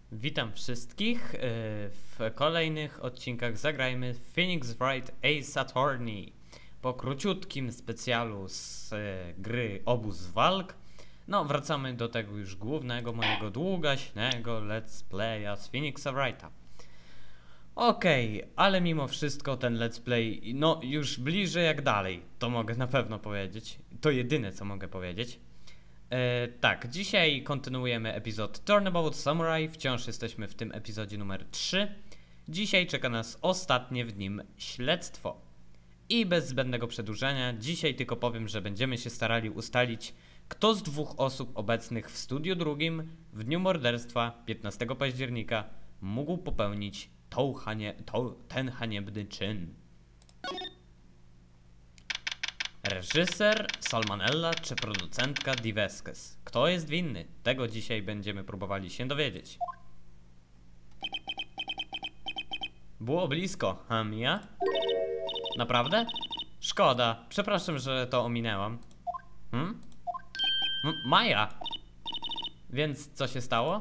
Witam wszystkich w kolejnych odcinkach Zagrajmy w Phoenix Wright Ace Attorney. Po króciutkim specjalu z gry Obóz Walk, no wracamy do tego już głównego mojego długaśnego let's playa z Phoenixa Wrighta. Okej, ale mimo wszystko ten let's play, no już bliżej jak dalej, to mogę na pewno powiedzieć. To jedyne co mogę powiedzieć. Tak, dzisiaj kontynuujemy epizod Turnabout Samurai, wciąż jesteśmy w tym epizodzie numer 3. Dzisiaj czeka nas ostatnie w nim śledztwo. I bez zbędnego przedłużenia, dzisiaj tylko powiem, że będziemy się starali ustalić, kto z dwóch osób obecnych w studiu drugim w dniu morderstwa 15 października mógł popełnić ten haniebny czyn. Reżyser Salmonella czy producentka Di Vesquez? Kto jest winny? Tego dzisiaj będziemy próbowali się dowiedzieć. Było blisko, a Mia? Naprawdę? Szkoda, przepraszam, że to ominęłam. Maja! Więc co się stało?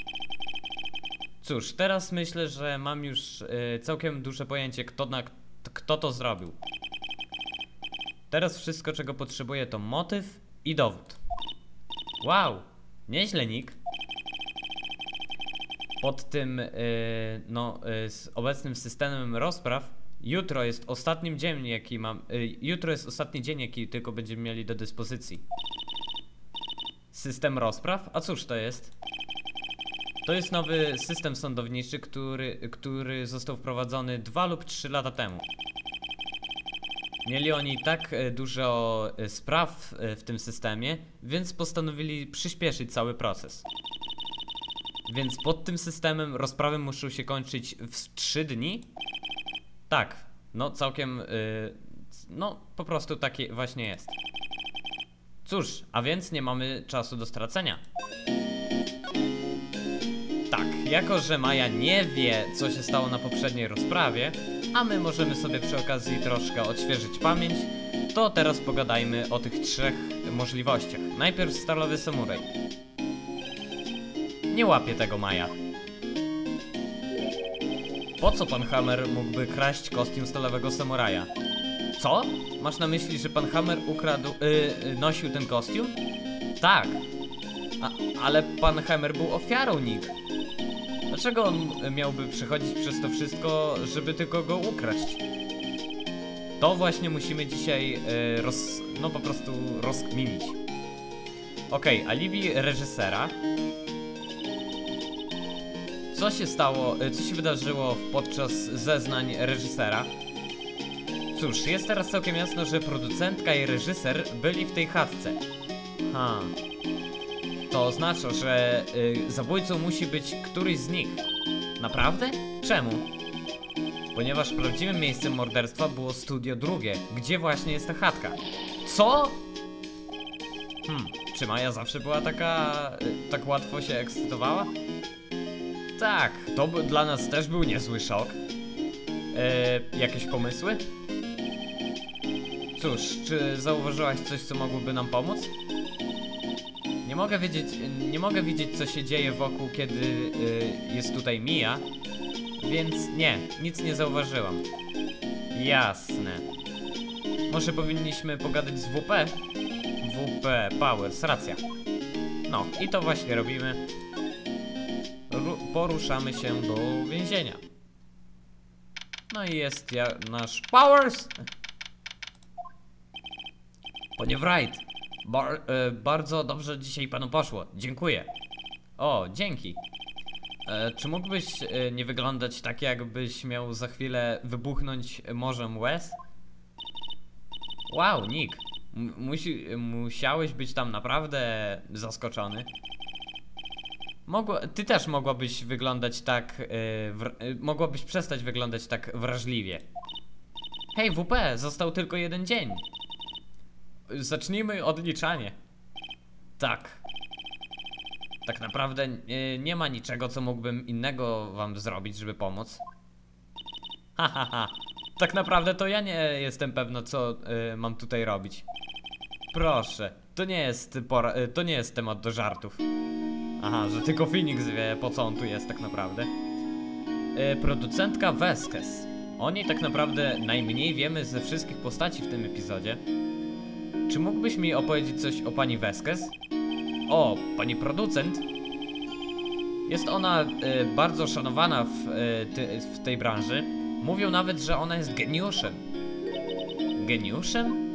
Cóż, teraz myślę, że mam już całkiem duże pojęcie, kto to zrobił. Teraz wszystko, czego potrzebuję, to motyw i dowód. Wow, nieźle, Nick. Pod tym, z obecnym systemem rozpraw, jutro jest ostatnim dzień, jaki tylko będziemy mieli do dyspozycji. System rozpraw? A cóż to jest? To jest nowy system sądowniczy, który został wprowadzony 2 lub 3 lata temu. Mieli oni tak dużo spraw w tym systemie, więc postanowili przyspieszyć cały proces. Więc pod tym systemem rozprawy muszą się kończyć w 3 dni? Tak, no całkiem, no po prostu takie właśnie jest. Cóż, a więc nie mamy czasu do stracenia. Tak, jako że Maja nie wie, co się stało na poprzedniej rozprawie, a my możemy sobie przy okazji troszkę odświeżyć pamięć, to teraz pogadajmy o tych 3 możliwościach. Najpierw stalowy samuraj. Nie łapie tego Maja. Po co pan Hammer mógłby kraść kostium stalowego samuraja? Co? Masz na myśli, że pan Hammer nosił ten kostium? Tak. Ale pan Hammer był ofiarą, Nick. Dlaczego on miałby przechodzić przez to wszystko, żeby tylko go ukraść? To właśnie musimy dzisiaj po prostu rozkminić. Okej, alibi reżysera. Co się stało, co się wydarzyło podczas zeznań reżysera? Cóż, jest teraz całkiem jasno, że producentka i reżyser byli w tej chatce. To oznacza, że zabójcą musi być któryś z nich. Naprawdę? Czemu? Ponieważ prawdziwym miejscem morderstwa było studio drugie, gdzie właśnie jest ta chatka. Co? Czy Maja zawsze była tak łatwo się ekscytowała? Tak, to dla nas też był niezły szok. Jakieś pomysły? Cóż, czy zauważyłaś coś, co mogłoby nam pomóc? Nie mogę widzieć, co się dzieje wokół, kiedy jest tutaj Mia, więc nie, nic nie zauważyłam. Jasne. Może powinniśmy pogadać z WP? WP Powers, racja. No, i to właśnie robimy. Poruszamy się do więzienia. No i jest nasz Powers! Panie Wright, bardzo dobrze dzisiaj panu poszło. Dziękuję. O, dzięki. Czy mógłbyś nie wyglądać tak, jakbyś miał za chwilę wybuchnąć morzem łez? Wow, Nick. Musiałeś być tam naprawdę zaskoczony. Ty też mogłabyś wyglądać tak... mogłabyś przestać wyglądać tak wrażliwie. Hej, WP, został tylko 1 dzień. Zacznijmy odliczanie. Tak. Tak naprawdę nie ma niczego, co mógłbym innego wam zrobić, żeby pomóc. Tak naprawdę to ja nie jestem pewna, co mam tutaj robić. Proszę, to nie jest temat do żartów. Aha, że tylko Phoenix wie, po co on tu jest tak naprawdę. Producentka Vasquez. O niej tak naprawdę najmniej wiemy ze wszystkich postaci w tym epizodzie. Czy mógłbyś mi opowiedzieć coś o pani Vasquez? O, pani producent? Jest ona bardzo szanowana w tej branży. Mówią nawet, że ona jest geniuszem. Geniuszem?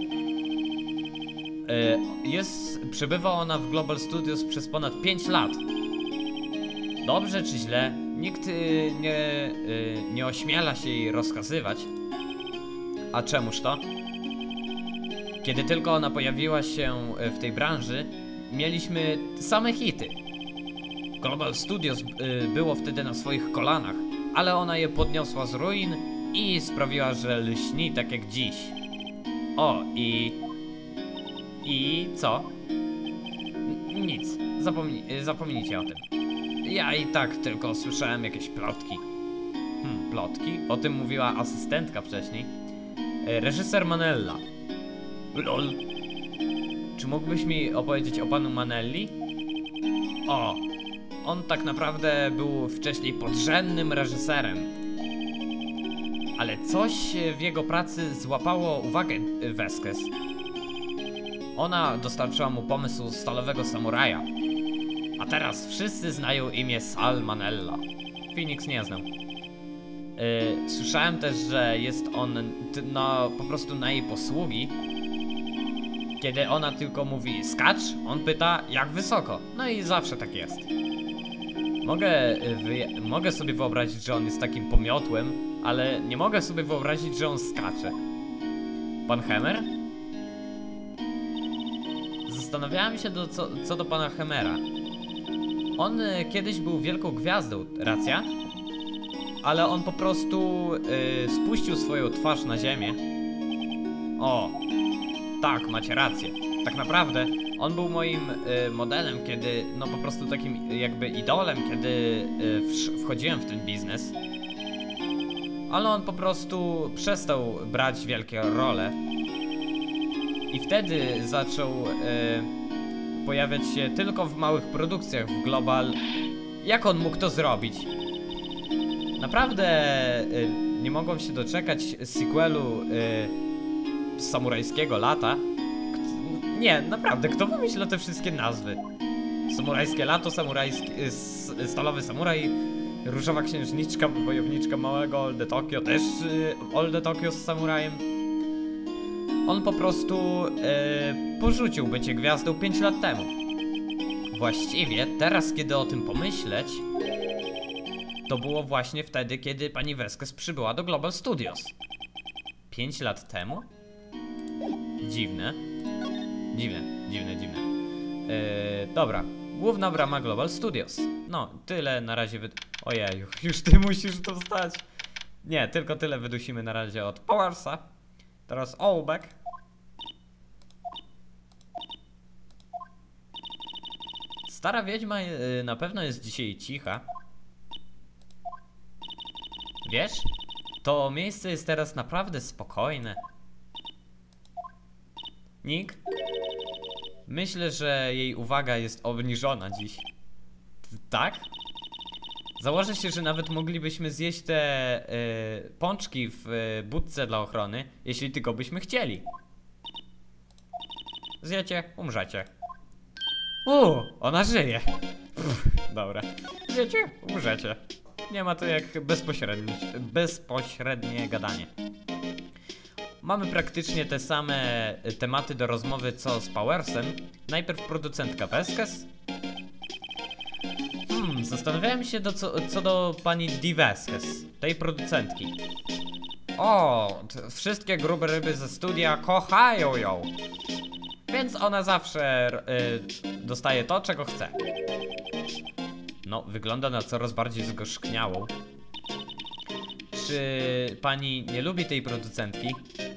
Przebywa ona w Global Studios przez ponad 5 lat. Dobrze czy źle, nikt nie ośmiela się jej rozkazywać. A czemuż to? Kiedy tylko ona pojawiła się w tej branży, mieliśmy same hity. Global Studios było wtedy na swoich kolanach, ale ona je podniosła z ruin i sprawiła, że lśni tak jak dziś. O, i co? Nic. Zapomnijcie o tym. Ja i tak tylko słyszałem jakieś plotki. Plotki? O tym mówiła asystentka wcześniej. Reżyser Manella. Lol. Czy mógłbyś mi opowiedzieć o panu Manelli? O, on tak naprawdę był wcześniej podrzędnym reżyserem. Ale coś w jego pracy złapało uwagę Vasquez. Ona dostarczyła mu pomysł stalowego samuraja. A teraz wszyscy znają imię Sal Manella. Phoenix nie znał. Słyszałem też, że jest on po prostu na jej posługi. Kiedy ona tylko mówi skacz, on pyta jak wysoko. No i zawsze tak jest. Mogę sobie wyobrazić, że on jest takim pomiotłem, ale nie mogę sobie wyobrazić, że on skacze. Pan Hammer? Zastanawiałem się co do pana Hammera. On kiedyś był wielką gwiazdą, racja? Ale on po prostu spuścił swoją twarz na ziemię. O, tak, macie rację. Tak naprawdę on był moim modelem, kiedy, no po prostu takim jakby idolem, kiedy wchodziłem w ten biznes. Ale on po prostu przestał brać wielkie role. I wtedy zaczął pojawiać się tylko w małych produkcjach w Global. Jak on mógł to zrobić? Naprawdę nie mogłem się doczekać sequelu Samurajskiego Lata. Nie, naprawdę, kto wymyśla te wszystkie nazwy? Samurajskie Lato, Stalowy Samuraj, Różowa Księżniczka, Wojowniczka Małego Old Tokyo, też Old Tokyo z samurajem. On po prostu porzucił bycie gwiazdą 5 lat temu. Właściwie, teraz kiedy o tym pomyśleć, to było właśnie wtedy, kiedy pani Vasquez przybyła do Global Studios. 5 lat temu? Dziwne. Dziwne. Dobra. Główna brama Global Studios. No, tyle na razie Ojej, już ty musisz to wstać. Nie, tylko tyle wydusimy na razie od Powersa. Teraz Olbeck. Stara wiedźma na pewno jest dzisiaj cicha. Wiesz? To miejsce jest teraz naprawdę spokojne. Nick? Myślę, że jej uwaga jest obniżona dziś. Tak? Założę się, że nawet moglibyśmy zjeść te pączki w budce dla ochrony, jeśli tylko byśmy chcieli. Zjecie, umrzecie. Ona żyje. Dobra. Zjecie, umrzecie. Nie ma to jak bezpośrednie gadanie. Mamy praktycznie te same tematy do rozmowy co z Powersem. Najpierw producentka Vasquez. Zastanawiałem się co do pani Dee Vasquez, tej producentki. O, wszystkie grube ryby ze studia kochają ją. Więc ona zawsze dostaje to, czego chce. No, wygląda na coraz bardziej zgorzkniałą. Czy pani nie lubi tej producentki?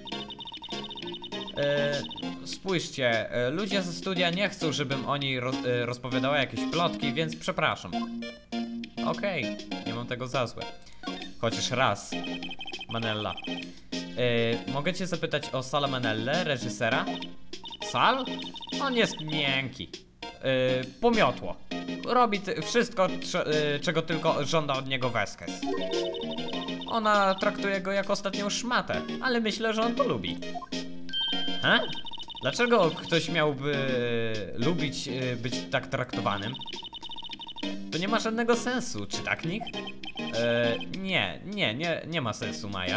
Spójrzcie, ludzie ze studia nie chcą, żebym o niej rozpowiadała jakieś plotki, więc przepraszam. Okej, nie mam tego za złe. Chociaż raz. Manella. Mogę cię zapytać o Sala Manellę, reżysera? Sal? On jest miękki. Pomiotło. robi wszystko, czego tylko żąda od niego Vasquez. Ona traktuje go jak ostatnią szmatę, ale myślę, że on to lubi. Dlaczego ktoś miałby lubić być tak traktowanym? To nie ma żadnego sensu, czy tak, Nick? Nie ma sensu, Maja.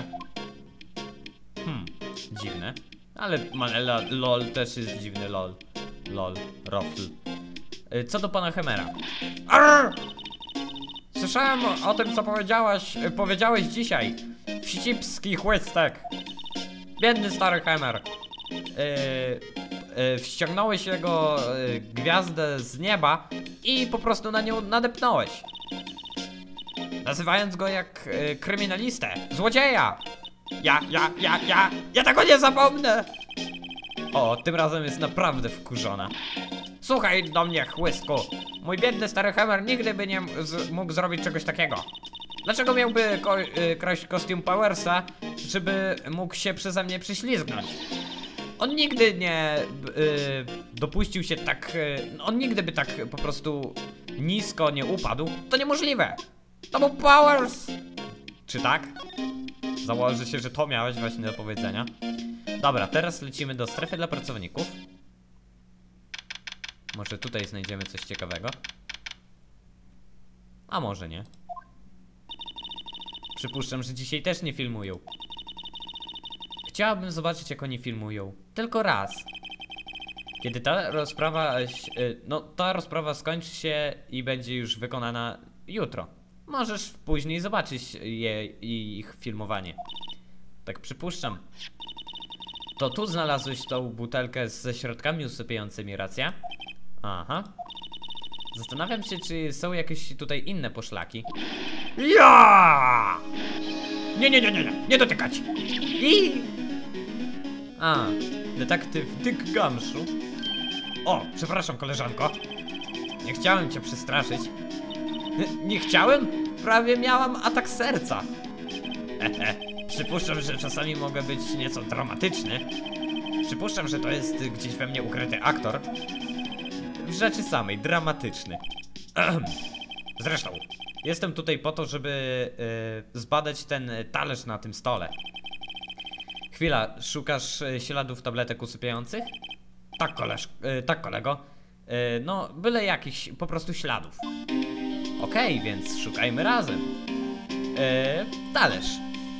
Dziwne. Ale lol też jest dziwny, lol. Rofl. Co do pana Hemera. Arr! Słyszałem o tym, co powiedziałeś dzisiaj. Wścibski chłystek. Biedny stary Hemer. Wściągnąłeś jego gwiazdę z nieba i po prostu na nią nadepnąłeś. Nazywając go jak kryminalistę, złodzieja. Ja tego nie zapomnę. O, tym razem jest naprawdę wkurzona. Słuchaj do mnie, chłystku. Mój biedny stary Hemer nigdy by nie mógł zrobić czegoś takiego. Dlaczego miałby kraść kostium Powersa, żeby mógł się przeze mnie prześlizgnąć? On nigdy nie dopuścił się tak... on nigdy by tak po prostu nisko nie upadł. To niemożliwe. To był Powers. Czy tak? Założę się, że to miałeś właśnie do powiedzenia. Dobra, teraz lecimy do strefy dla pracowników. Może tutaj znajdziemy coś ciekawego. A może nie. Przypuszczam, że dzisiaj też nie filmują. Chciałabym zobaczyć, jak oni filmują. Tylko raz. Kiedy ta rozprawa skończy się i będzie już wykonana jutro. Możesz później zobaczyć ich filmowanie. Tak przypuszczam. To tu znalazłeś tą butelkę ze środkami usypiającymi, racja? Aha. Zastanawiam się, czy są jakieś tutaj inne poszlaki. Ja! Nie dotykać! Detektyw Dick Gumshoe. O, przepraszam, koleżanko. Nie chciałem cię przestraszyć. Nie chciałem? Prawie miałam atak serca. Przypuszczam, że czasami mogę być nieco dramatyczny. Przypuszczam, że to jest gdzieś we mnie ukryty aktor. W rzeczy samej, dramatyczny. Zresztą, jestem tutaj po to, żeby zbadać ten talerz na tym stole. Chwila, szukasz śladów tabletek usypiających? Tak, kolego. No, byle jakichś po prostu śladów. Okej, więc szukajmy razem. Talerz.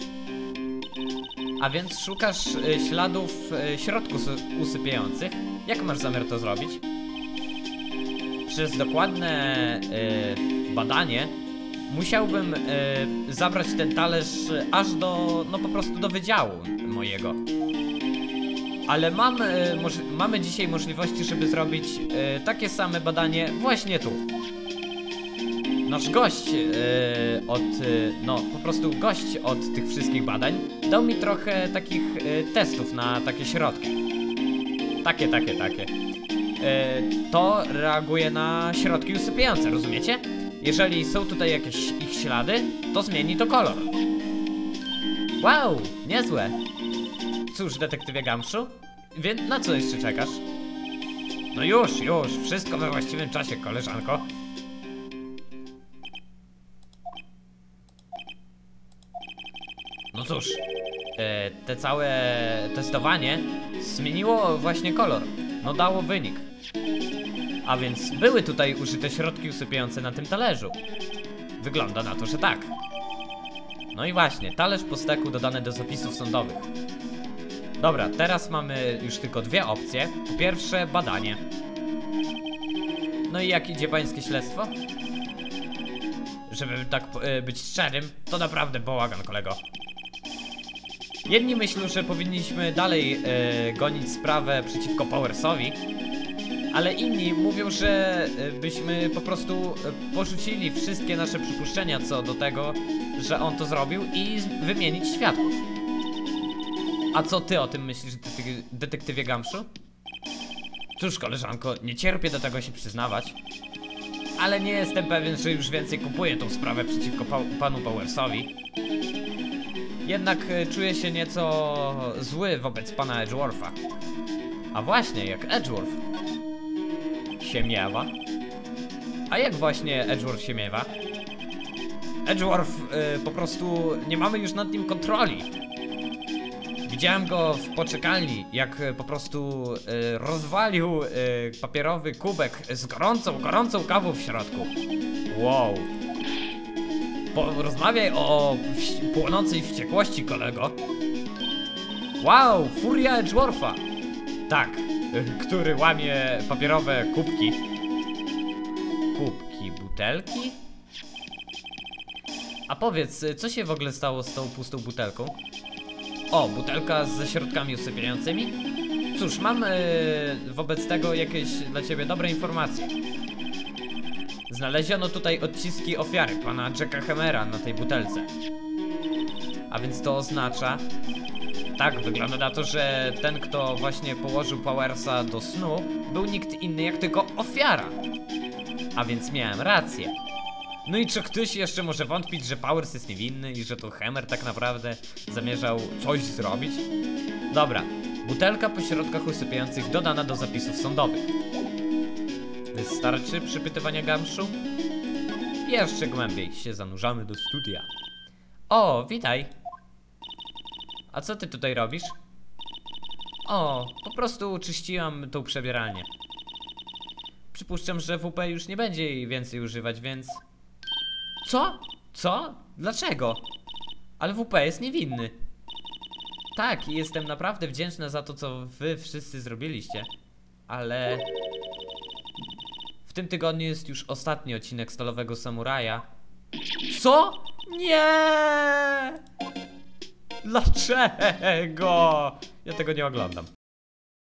A więc szukasz śladów środków usypiających. Jak masz zamiar to zrobić? Przez dokładne badanie musiałbym zabrać ten talerz aż do, no po prostu do wydziału mojego. Ale mamy dzisiaj możliwości, żeby zrobić takie same badanie właśnie tu. Nasz gość po prostu gość od tych wszystkich badań dał mi trochę takich testów na takie środki. Takie. To reaguje na środki usypiające, rozumiecie? Jeżeli są tutaj jakieś ich ślady, to zmieni to kolor. Wow, niezłe. Cóż, detektywie Gumshoe, więc na co jeszcze czekasz? No już, wszystko we właściwym czasie, koleżanko. No cóż, te całe testowanie zmieniło właśnie kolor. No dało wynik. A więc były tutaj użyte środki usypiające na tym talerzu. Wygląda na to, że tak. No i właśnie, talerz po steku dodany do zapisów sądowych. Dobra, teraz mamy już tylko dwie opcje. Po pierwsze, badanie. No i jak idzie pańskie śledztwo? Żeby tak być szczerym, to naprawdę bałagan, kolego. Jedni myślą, że powinniśmy dalej gonić sprawę przeciwko Powersowi, ale inni mówią, że byśmy po prostu porzucili wszystkie nasze przypuszczenia co do tego, że on to zrobił i wymienić świadków. A co ty o tym myślisz, detektywie Gumshoe? Cóż, koleżanko, nie cierpię do tego się przyznawać, ale nie jestem pewien, że już więcej kupuję tą sprawę przeciwko panu Powersowi. Jednak czuję się nieco zły wobec pana Edgewortha. A właśnie, jak Edgeworth się miewa. A jak właśnie Edgeworth się miewa? Edgeworth po prostu nie mamy już nad nim kontroli. Widziałem go w poczekalni, jak po prostu rozwalił papierowy kubek z gorącą kawą w środku. Wow. Rozmawiaj o płonącej wściekłości, kolego. Wow, furia Edgewortha. Tak, który łamie papierowe kubki. Butelki? A powiedz, co się w ogóle stało z tą pustą butelką? O, butelka ze środkami usypiającymi? Cóż, mam wobec tego jakieś dla ciebie dobre informacje. Znaleziono tutaj odciski ofiary, pana Jacka Hammera, na tej butelce. A więc to oznacza... Tak, wygląda na to, że ten, kto właśnie położył Powersa do snu, był nikt inny jak tylko ofiara. A więc miałem rację. No i czy ktoś jeszcze może wątpić, że Powers jest niewinny i że to Hammer tak naprawdę zamierzał coś zrobić? Dobra, butelka po środkach usypiających dodana do zapisów sądowych. Wystarczy przypytywania Gamszu? Jeszcze głębiej się zanurzamy do studia. O, witaj. A co ty tutaj robisz? O, po prostu czyściłam tą przebieralnię. Przypuszczam, że WP już nie będzie jej więcej używać, więc... Co? Co? Dlaczego? Ale WP jest niewinny. Tak, i jestem naprawdę wdzięczna za to, co wy wszyscy zrobiliście. Ale... W tym tygodniu jest już ostatni odcinek Stalowego Samuraja. Co? Nie! Dlaczego? Ja tego nie oglądam.